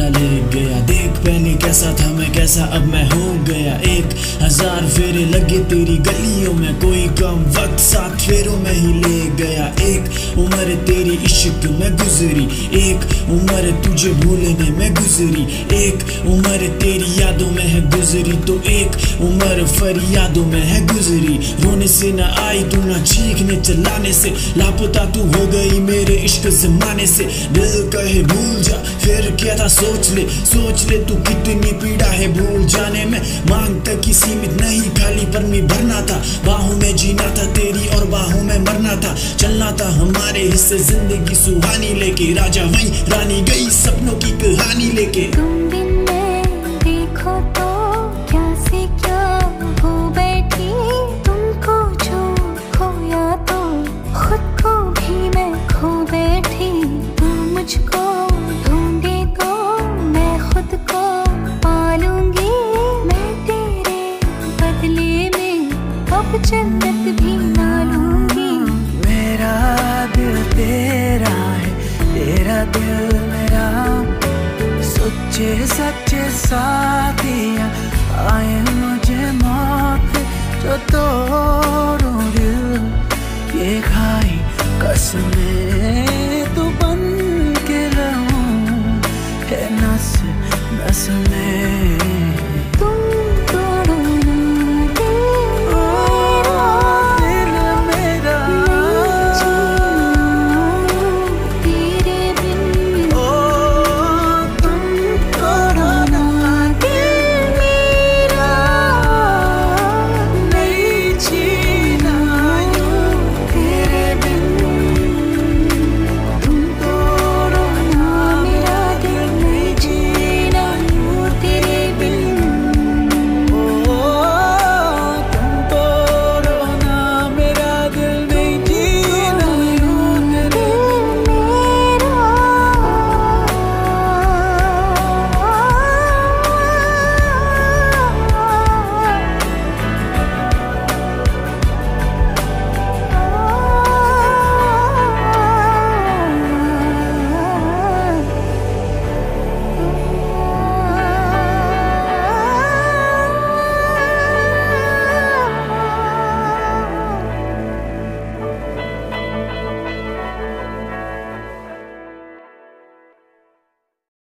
ना ले गया। देख पहले कैसा था मैं, कैसा अब मैं हो गया। 1000 फेरे लगे तेरी गलियों में, कोई कम वक्त 7 फेरों में ही ले गया। एक उम्र तेरी इश्क में गुजरी, एक उम्र तुझे भूलने में गुजरी। एक उम्र तेरी यादों में है गुजरी, तो एक उम्र फरियादों में है गुजरी। रोने से न आई तू, ना चीखने चिल्लाने से, लापता तू हो गई मेरे इश्क ज़माने से। दिल कहे भूल जा, फिर क्या था सोच ले तू कितनी पीड़ा है भूल जाने में। मांग तक की सीमित नहीं, खाली पर में भरना था। बाहों में जीना था तेरी और बाहों में मरना था। चलना था हमारे हिस्से जिंदगी सुहानी लेके, राजा वहीं रानी गई सपनों की कहानी लेके। तुम बिन मैं देखो तो क्या से क्या हो बैठी, तुमको जो खोया तो खुद को भी मैं खो बैठी। तू मुझको ढूंढे तो मैं खुद को पालूंगी, मैं तेरे बदले में अब जन्नत भी ना लूंगी। मेरा दिल तेरा है, तेरा दिल मेरा, सच्चे सच्चे साथिया आए मुझे मौत जो तोड़ूं दिल। ये खाई कसमें तू बन के रहूं है नस नस में।